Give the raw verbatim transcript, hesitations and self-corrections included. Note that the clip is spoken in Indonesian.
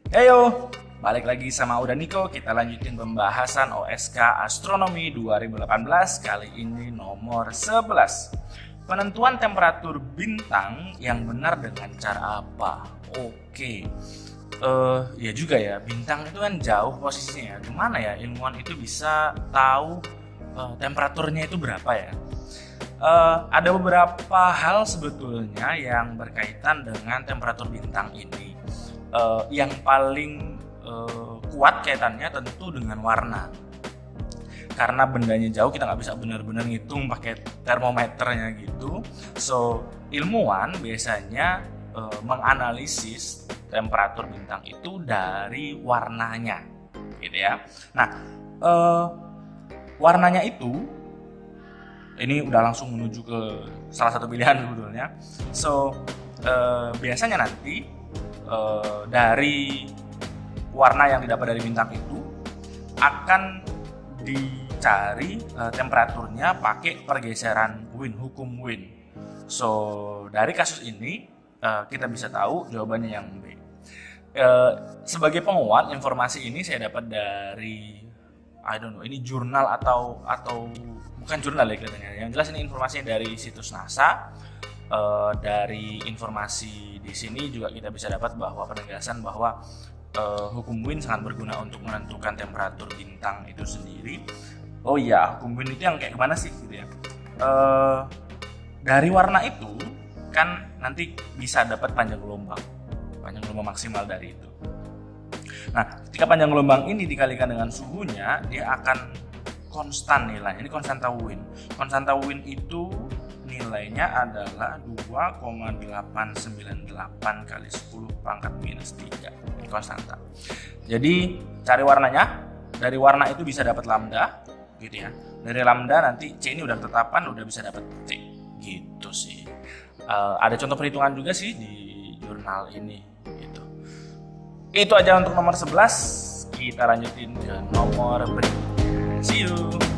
Heyo, balik lagi sama Uda Niko. Kita lanjutin pembahasan O S K Astronomi dua ribu delapan belas. Kali ini nomor sebelas. Penentuan temperatur bintang yang benar dengan cara apa? Oke, uh, ya juga ya, bintang itu kan jauh posisinya. Gimana ya ilmuwan itu bisa tahu uh, temperaturnya itu berapa ya? Uh, ada beberapa hal sebetulnya yang berkaitan dengan temperatur bintang ini. Uh, yang paling uh, kuat kaitannya tentu dengan warna, karena bendanya jauh kita nggak bisa benar-benar ngitung pakai termometernya gitu. So ilmuwan biasanya uh, menganalisis temperatur bintang itu dari warnanya, gitu ya. Nah, uh, warnanya itu ini udah langsung menuju ke salah satu pilihan sebetulnya. So uh, biasanya nanti Uh, dari warna yang didapat dari bintang itu akan dicari uh, temperaturnya pakai pergeseran Wien, hukum Wien. So dari kasus ini uh, kita bisa tahu jawabannya yang B. Uh, sebagai penguat, informasi ini saya dapat dari I don't know ini jurnal atau atau bukan jurnal ya kelihatannya. Yang jelas ini informasinya dari situs NASA. Uh, dari informasi di sini juga kita bisa dapat bahwa penegasan bahwa uh, hukum Wien sangat berguna untuk menentukan temperatur bintang itu sendiri. Oh iya, hukum Wien itu yang kayak gimana sih gitu ya? Uh, dari warna itu kan nanti bisa dapat panjang gelombang, panjang gelombang maksimal dari itu. Nah, ketika panjang gelombang ini dikalikan dengan suhunya, dia akan konstan nilainya. Ini konstanta Wien. Konstanta Wien itu nilainya adalah dua koma delapan sembilan delapan kali sepuluh pangkat minus tiga. Ini konstanta. Jadi cari warnanya. Dari warna itu bisa dapat lambda, gitu ya. Dari lambda nanti C ini udah ketetapan, udah bisa dapat T, gitu sih. Uh, ada contoh perhitungan juga sih di jurnal ini, gitu. Itu aja untuk nomor sebelas. Kita lanjutin ke nomor berikutnya. See you.